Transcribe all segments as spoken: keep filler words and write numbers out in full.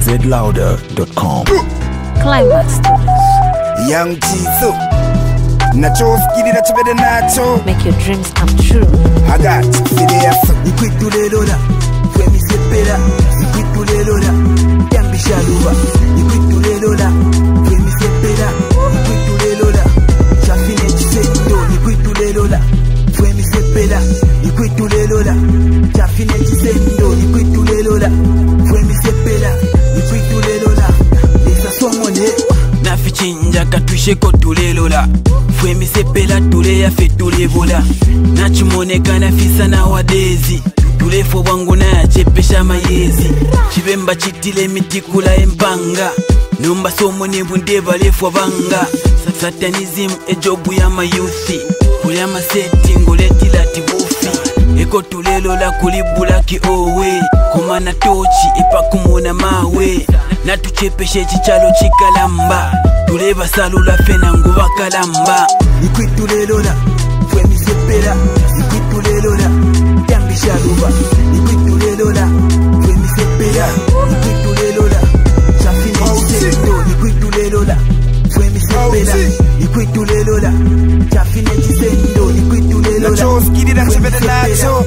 z louder dot com. Climax Studios. Young Jizo nachofikirira chibede nacho, make your dreams come true. I got fideaso Nikwitulelola Fwemisepera Nikwitulelola Yambishaluba Nikwitulelola Fwemisepera Nikwitulelola Chafine chisendo Nikwitulelola Fwemisepera Nikwitulelola Chafine chisendo Nikwitulelola Fwemisepera Nikwitulelola Lesa somone Nafichinja katwishe kotulelola Fwemisepera tule ya fetulebola Nachimoneka nafisa na wadezi Tulefo wangu na ya chepesha mayezi Chibemba chitile mitikula empanga Numba somo nebu ndeba lefwa banga Satanism ejobu ya mayuthi Kule maseti ngoleti la tibufi Eko tulelola kulibula ki owe Kumana tochi ipa kumuna mawe Natuchepeshe chichalo chikalamba Tuleba salula fena nguva kalamba Nikwitulelola Fwemisepera Nikwitulelola Yambishaluba Nikwitulelola Fwemisepera Nikwitulelola Chafine chisendo Nikwitulelola Fwemisepera Nikwitulelola Chafine chisendo Nikwitulelola nachofikirira chibede nacho,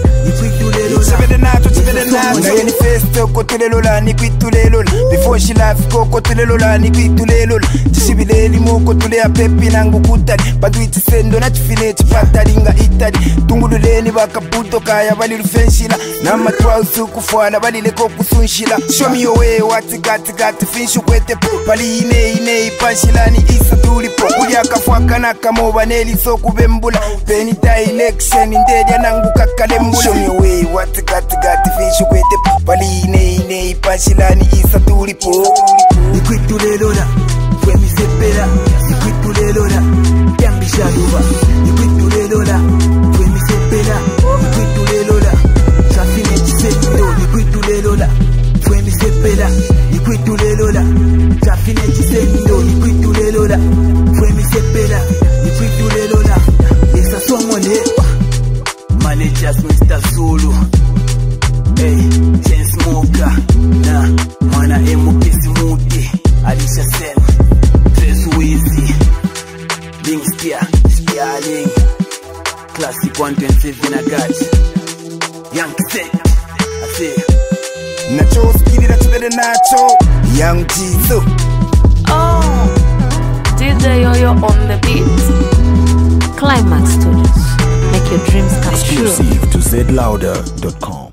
chibede nacho chibede nacho manifesto kotulelola nikwitulelola before she life ko kotulelola nikwitulelola chisibideli mo kotulea pepi nangu kutali bantu itisendo na chifine chipatalinga itali tungululeni bakabuto kaya bali rufenshila na matwausu kufwana bali leko kusunshila show me your way what got got finshu kwete pali ine ine ipanshilani isa tulipo uli akafwaka na kamoba neli so kubembula peni election indedia nangu kakalembula show me your way what got got finshu kwete pali ine ine ipanshilani isa tulipo Nikwitulelola Fwemisepera Nikwitulelola Yambishaluba Nikwitulelola Fwemisepera Nikwitulelola Chafine chisendo Nikwitulelola Fwemisepera Nikwitulelola Chafine chisendo Nikwitulelola Fwemisepera Nikwitulelola Esa somone Managers Mister Zulu Hey, Chainsmoker Na, Mana Emo Kisimuti Alicia Sen Tres Weezy Bing Skia, Skialing Classic one twenty-seven I got Young Set I say nachofikirira chibede nacho, Young Jizo. Oh, D J Yoyo on the beat. Climax Studios. Make your dreams come true. Exclusive to z louder dot com.